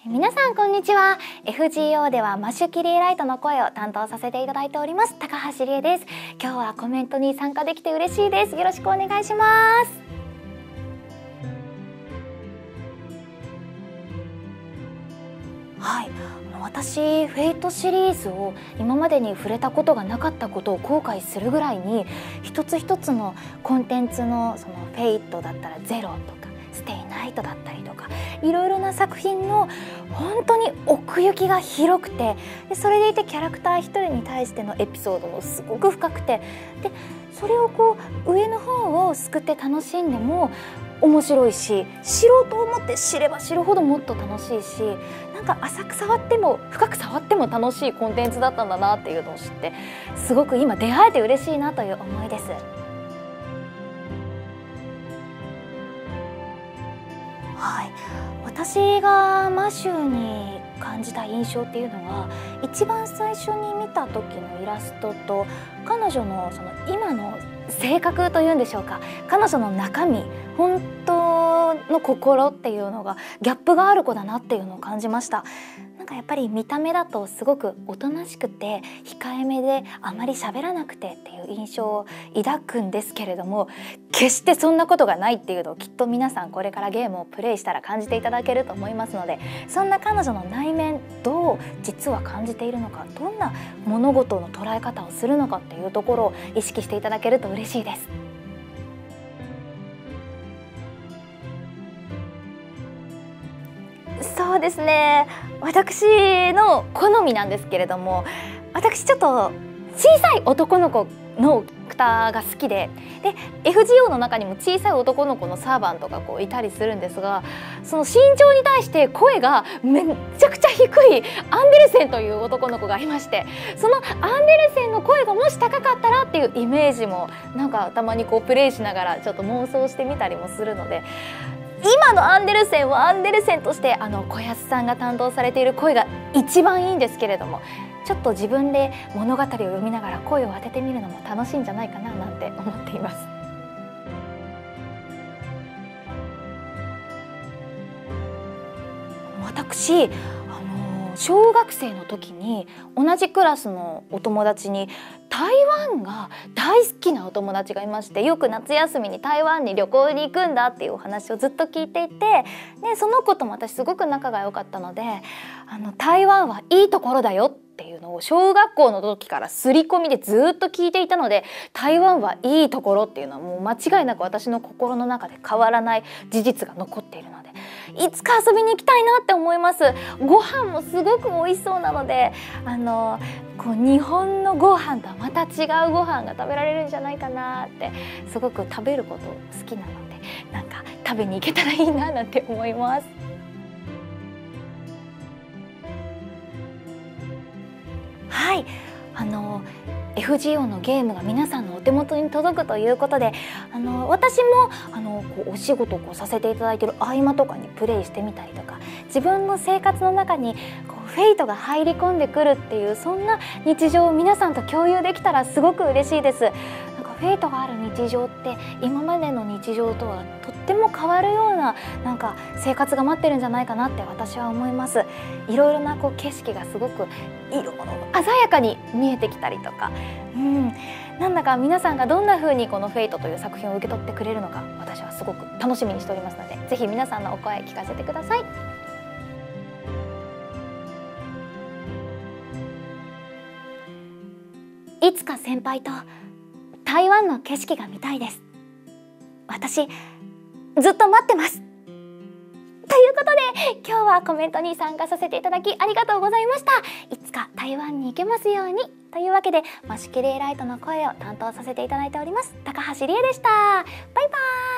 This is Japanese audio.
皆さんこんにちは。 FGO ではマッシュキリエライトの声を担当させていただいております高橋理恵です。今日はコメントに参加できて嬉しいです。よろしくお願いします。はい、私フェイトシリーズを今までに触れたことがなかったことを後悔するぐらいに、一つ一つのコンテンツのそのフェイトだったらゼロとかステイナイトだったりとか、いろいろな作品の本当に奥行きが広くて、でそれでいてキャラクター一人に対してのエピソードもすごく深くて、でそれをこう上の方をすくって楽しんでも面白いし、知ろうと思って知れば知るほどもっと楽しいし、なんか浅く触っても深く触っても楽しいコンテンツだったんだなっていうのを知って、すごく今出会えて嬉しいなという思いです。はい、私がマシューに感じた印象っていうのは、一番最初に見た時のイラストと彼女のその今の性格というんでしょうか、彼女の中身、本当の心っていうのがギャップがある子だなっていうのを感じました。なんかやっぱり見た目だとすごくおとなしくて控えめであまり喋らなくてっていう印象を抱くんですけれども、決してそんなことがないっていうのをきっと皆さんこれからゲームをプレイしたら感じていただけると思いますので、そんな彼女の内面どう実は感じているのか、どんな物事の捉え方をするのかっていうところを意識していただけると嬉しいです。そうですね、私の好みなんですけれども、私ちょっと小さい男の子のキャラクターが好きで、FGO の中にも小さい男の子のサーバントがこういたりするんですが、その身長に対して声がめっちゃくちゃ低いアンデルセンという男の子がいまして、そのアンデルセンの声がもし高かったらっていうイメージもなんかたまにこうプレイしながらちょっと妄想してみたりもするので、今のアンデルセンはアンデルセンとして小安さんが担当されている声が一番いいんですけれども、ちょっと自分で物語を読みながら声を当ててみるのも楽しいんじゃないかななんて思っています。私小学生の時に同じクラスのお友達に台湾が大好きなお友達がいまして、よく夏休みに台湾に旅行に行くんだっていうお話をずっと聞いていて、でその子とも私すごく仲が良かったので、台湾はいいところだよっていうのを小学校の時から刷り込みでずっと聞いていたので、台湾はいいところっていうのはもう間違いなく私の心の中で変わらない事実が残っているので、いつか遊びに行きたいなって思います。ご飯もすごく美味しそうなので、こう日本のご飯とはまた違うご飯が食べられるんじゃないかなって、すごく食べること好きなので、なんか食べに行けたらいいななんて思います。はい、FGO のゲームが皆さんのお手元に届くということで、私もこうお仕事をさせていただいている合間とかにプレイしてみたりとか、自分の生活の中にこうフェイトが入り込んでくるっていう、そんな日常を皆さんと共有できたらすごく嬉しいです。フェイトがある日常って今までの日常とはとっても変わるようななんか生活が待ってるんじゃないかなって私は思います。いろいろなこう景色がすごく鮮やかに見えてきたりとか、なんだか皆さんがどんな風にこのフェイトという作品を受け取ってくれるのか、私はすごく楽しみにしておりますので、ぜひ皆さんのお声聞かせてください。いつか先輩と台湾の景色が見たいです。私ずっと待ってます。ということで今日はコメントに参加させていただきありがとうございました。いつか台湾に行けますようにというわけで、マシュキリエライトの声を担当させていただいております高橋理恵でした。バイバーイ。